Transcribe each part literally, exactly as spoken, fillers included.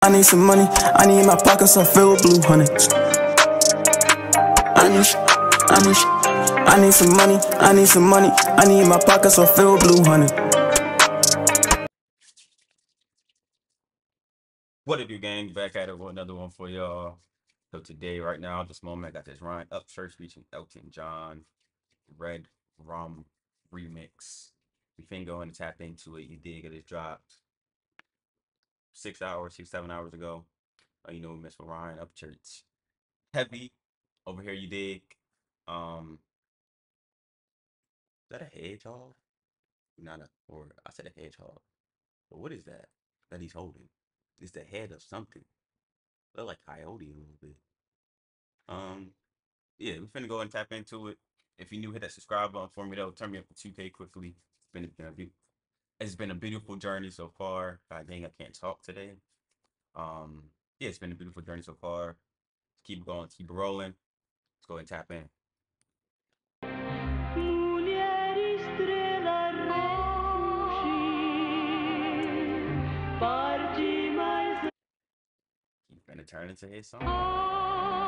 I need some money, I need my pockets are filled with blue hundreds. I need, I need, I need some money, I need some money, I need my pockets are filled with blue hundreds. What it do, gang? Back at it with another one for y'all. So today, right now, this moment, I got this Ryan Upchurch featuring Elton John, RedRum remix. We finna go and tap into it. You dig it? It dropped six hours, six, seven hours ago. Uh, you know, Mister Ryan Upchurch. Heavy over here, you dig? Um, is that a hedgehog? Not a, or I said a hedgehog. But what is that that he's holding? It's the head of something. Look like coyote a little bit. Um, yeah, we're finna go and tap into it. If you're new, hit that subscribe button for me. That'll turn me up to two K quickly. It's been, been a be it's been a beautiful journey so far. God dang, I can't talk today. Um, yeah, it's been a beautiful journey so far. Let's keep going, keep rolling. Let's go and tap in. Keep gonna turn into his song.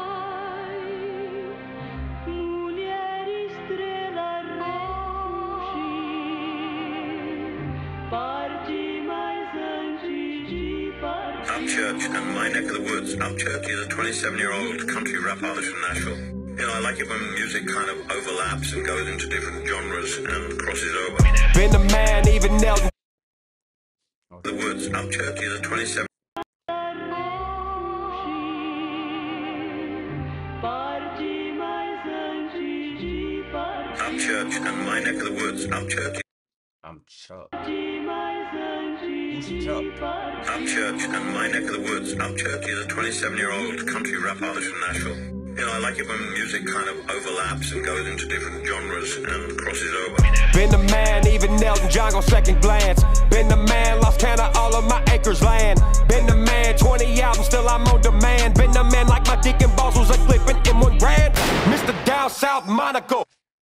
Upchurch and my neck of the woods. Upchurch is a twenty-seven-year-old country rap artist from Nashville. You know, I like it when music kind of overlaps and goes into different genres and crosses over. Been a man, even Elton. The woods. Upchurch is a twenty-seven. Upchurch and my neck of the woods. Upchurch. I'm Chuck. Who's Chuck? Upchurch and my neck of the woods. Upchurch is a twenty-seven-year-old country rap artist from Nashville. You know, I like it when music kind of overlaps and goes into different genres and crosses over. Been a man, even Elton John on second glance. Been a man, lost count of all of my acres land. Been a man, twenty albums, still I'm on demand. Been a man like my dick and balls was a clipping in one grand. Mister Down South Monaco.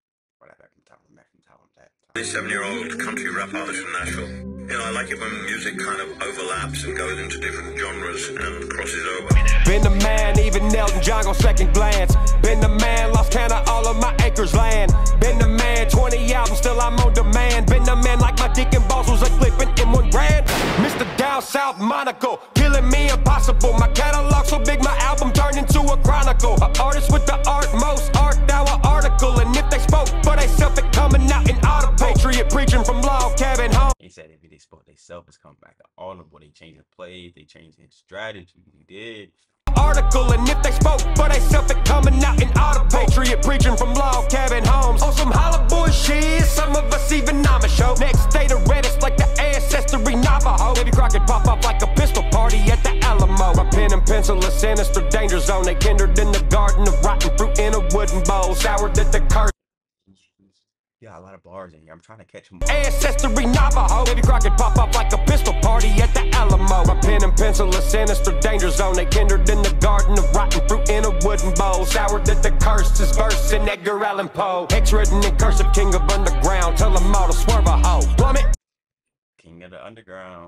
twenty-seven-year-old country rap artist from Nashville. You know, I like it when music kind of overlaps and goes into different genres and crosses over. Been a man, even Elton John on second glance. Been a man, lost count of all of my acres land. Been a man, twenty albums, still I'm on demand. Been a man like my dick and balls was a clipping in one grand. Mister Down South Monaco, killing me impossible. My catalog so big, my album turned into a chronicle. An artist with the art, most art, now an article. And if they spoke for they self, it coming out in audible. Patriot preaching from log cabin home. He said if they spoke they self, it's coming back to audible. They changed the plays, they changed his strategy. He did. Article, and if they spoke for they self, it coming out in audible. Patriot preaching from log cabin homes. On some Hollywood shit, some of us even I'm a show. Next day the reddest like the ancestry Navajo. Baby Crockett pop up like a pistol party at the Alamo. My pen and pencil a sinister danger zone. They kindled in the garden of rotten fruit in a wooden bowl. Soured at the curse. Yeah, a lot of bars in here. I'm trying to catch them. Ancestry Navajo. Baby Crockett pop up like a pistol party at the Alamo. My pen and pencil a sinister danger zone. They kindled in the garden of rotten fruit in a wooden bowl. Soured that the curse is verse in Edgar Allan Poe. Hex written in cursive, king of underground. Tell them all to swerve a hoe. Plummet. King of the underground.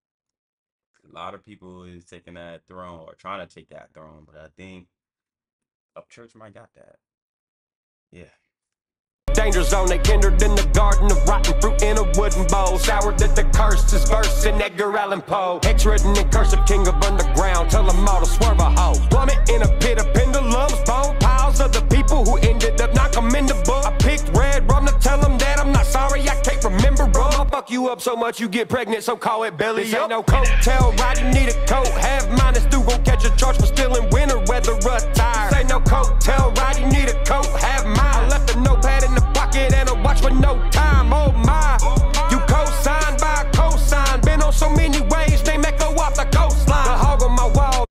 A lot of people is taking that throne or trying to take that throne, but I think Upchurch might got that. Yeah. Danger zone, they kindled in the garden of rotten fruit in a wooden bowl. Soured that the curse is verse in Edgar Allan Poe. Hex written in cursive, king of underground. Tell them all to swerve a hoe. Plummet in a pit of pendulums, bone piles of the people who ended up not commendable. I picked RedRum to tell them that I'm not sorry, I can't remember rum. I'll fuck you up so much you get pregnant, so call it belly up. Ain't no coattail ride, you need a coat. Half minus through gon' catch a charge for stealing winter weather attire. This ain't no coattail ride, you need a coat. Half mine. I left a notepad in the pocket and a watch for no time. Oh my, you co-signed by a cosign. Been on so many waves, they make go off the coastline. The hog on my wall.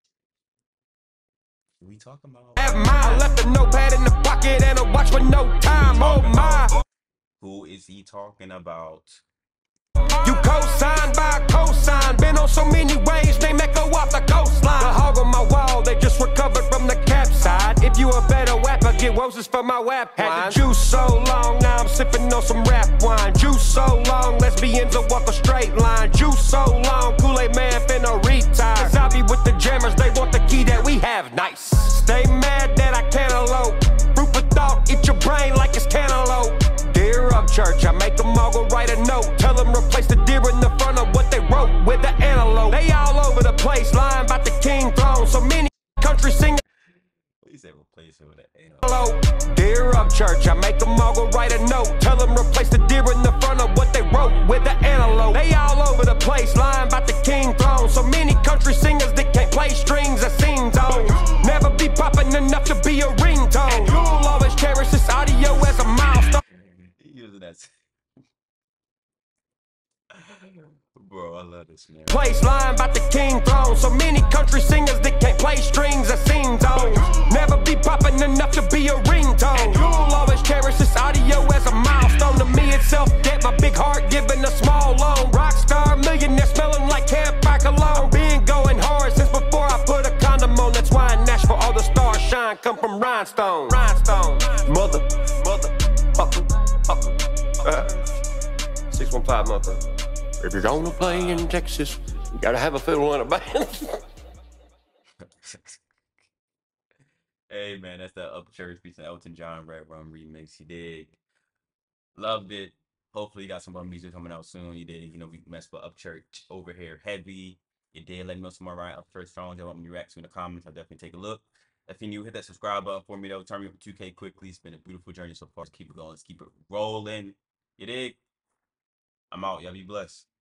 We talking about? Have mine. I left a notepad in the pocket and a watch for no time. Oh my. Who is he talking about? You co-signed by a cosign. Been on so many waves, they make go off the coastline. The hog on my wall, they just recovered from the capside. If you a better rapper, get roses for my wap. Had the juice so long, now I'm sipping on some rap wine. Juice so long, lesbians will walk a straight line. Juice so long, Kool-Aid man finna retire. Cause I be with the write a note. Tell them replace the deer in the front of what they wrote with the antelope. They all over the place, lying about the king throne. So many country singers. He said replace it with an antelope. Dear Upchurch, I make them all go write a note. Tell them replace the deer in the front of what they wrote with the antelope. They all over the place, lying about the king throne. So many country singers that can't play strings or sing tones. Never be popping enough to be a ringtone. You'll always cherish this audio as a milestone. He using that. Bro, I love this man. Place lying about the king throne. So many country singers that can't play strings or sing tones. Never be popping enough to be a ringtone. You'll always cherish this audio as a milestone. To me it's self-debt, my big heart giving a small loan. Rockstar millionaire smelling like campfire cologne. Been going hard since before I put a condom on. That's why in Nashville all the stars shine come from rhinestone. Rhinestone. Mother, mother, fucker, fucker. Uh, six one five mother. If you're gonna play in Texas, you gotta have a fiddle and a band. Hey man, that's that Upchurch featuring Elton John RedRum remix. You dig? Loved it. Hopefully you got some more music coming out soon. You did, you know, we messed with Upchurch over here heavy. You did. Let me know some more right Upchurch songs. You want me to react to in the comments. I'll definitely take a look. If you're new, hit that subscribe button for me though. Turn me up to two K quickly. It's been a beautiful journey so far. Let's keep it going. Let's keep it rolling. You dig? I'm out. Y'all be blessed.